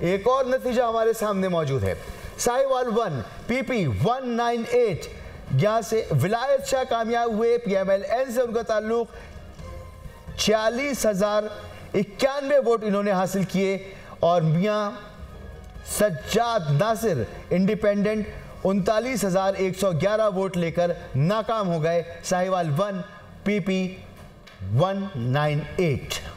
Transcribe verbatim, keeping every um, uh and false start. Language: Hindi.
एक और नतीजा हमारे सामने मौजूद है। Sahiwal one PP one nine nine, eight से विलायत शाह कामयाब हुए। पीएमएल-एन से उनका ताल्लुक, छियालीस हजार इक्यानवे वोट इन्होंने हासिल किए। और मियाँ सज्जाद नासिर इंडिपेंडेंट उनतालीस हजार एक सौ ग्यारह वोट लेकर नाकाम हो गए। Sahiwal one PP one nine eight.